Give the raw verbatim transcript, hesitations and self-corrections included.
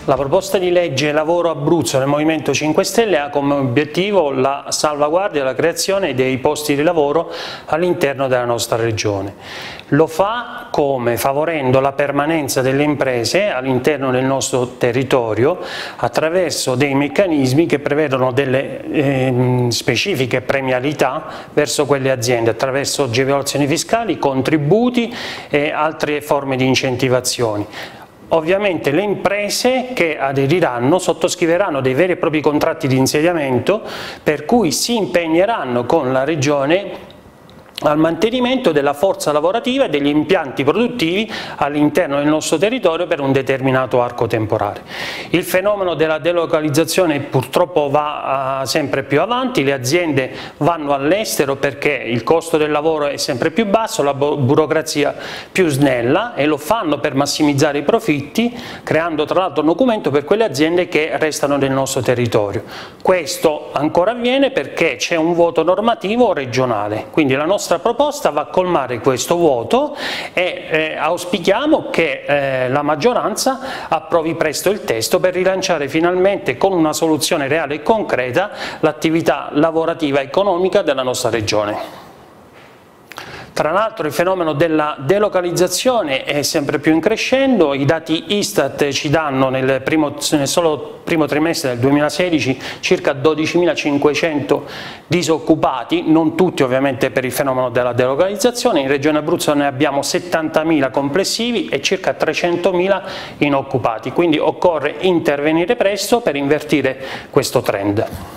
La proposta di legge Lavoro Abruzzo del Movimento cinque Stelle ha come obiettivo la salvaguardia e la creazione dei posti di lavoro all'interno della nostra regione. Lo fa come favorendo la permanenza delle imprese all'interno del nostro territorio attraverso dei meccanismi che prevedono delle eh, specifiche premialità verso quelle aziende attraverso agevolazioni fiscali, contributi e altre forme di incentivazioni. Ovviamente le imprese che aderiranno sottoscriveranno dei veri e propri contratti di insediamento per cui si impegneranno con la Regione al mantenimento della forza lavorativa e degli impianti produttivi all'interno del nostro territorio per un determinato arco temporale. Il fenomeno della delocalizzazione purtroppo va uh, sempre più avanti, le aziende vanno all'estero perché il costo del lavoro è sempre più basso, la burocrazia più snella e lo fanno per massimizzare i profitti, creando tra l'altro un documento per quelle aziende che restano nel nostro territorio. Questo ancora avviene perché c'è un vuoto normativo regionale, quindi la nostra La nostra proposta va a colmare questo vuoto e eh, auspichiamo che eh, la maggioranza approvi presto il testo per rilanciare finalmente con una soluzione reale e concreta l'attività lavorativa e economica della nostra regione. Tra l'altro il fenomeno della delocalizzazione è sempre più in crescendo, i dati Istat ci danno nel, primo, nel solo primo trimestre del duemilasedici circa dodicimilacinquecento disoccupati, non tutti ovviamente per il fenomeno della delocalizzazione, in Regione Abruzzo ne abbiamo settantamila complessivi e circa trecentomila inoccupati, quindi occorre intervenire presto per invertire questo trend.